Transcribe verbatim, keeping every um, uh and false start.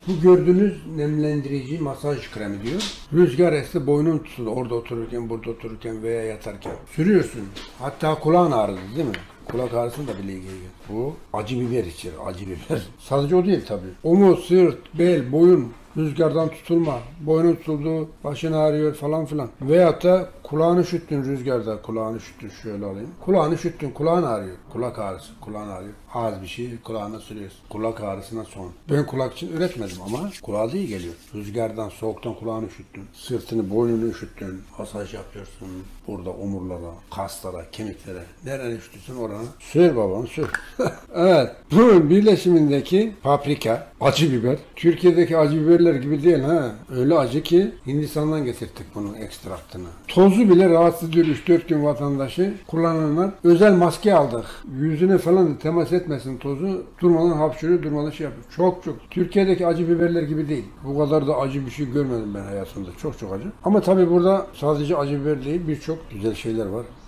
Bu gördüğünüz nemlendirici masaj kremi diyor. Rüzgar esti boynun tutulur. Orada otururken, burada otururken veya yatarken. Sürüyorsun. Hatta kulağın ağrıdı değil mi? Kulak ağrısını da bile iyi geliyor. Bu acı biber içer, acı biber. Sadece o değil tabii. Omuz, sırt, bel, boyun, rüzgardan tutulma, boynun tutuldu, başın ağrıyor falan filan. Veyahut da kulağını üşüttün rüzgarda, kulağını üşüttün şöyle alayım. Kulağını üşüttün, kulağın ağrıyor. Kulak ağrısı, kulağın ağrıyor. Az bir şey kulağına sürüyorsun. Kulak ağrısına son. Ben kulak için üretmedim ama kulağa da iyi geliyor. Rüzgardan, soğuktan kulağını üşüttün. Sırtını, boynunu üşüttün. Masaj yapıyorsun. Burada omurlara, kaslara, kemiklere. Nereden üşüttün orana? Sür babam sür. Evet. Bunun birleşimindeki paprika, acı biber. Türkiye'deki acı biberler gibi değil ha. Öyle acı ki Hindistan'dan getirttik bunun ekstraktını. Tozu bile rahatsız ediyor üç dört gün vatandaşı. Kullananlar özel maske aldık. Yüzüne falan temas etmesin tozu. Durmadan hapşırıyor, durmadan şey yapıyor. Çok çok. Türkiye'deki acı biberler gibi değil. Bu kadar da acı bir şey görmedim ben hayatımda. Çok çok acı. Ama tabii burada sadece acı biber değil birçok güzel şeyler var.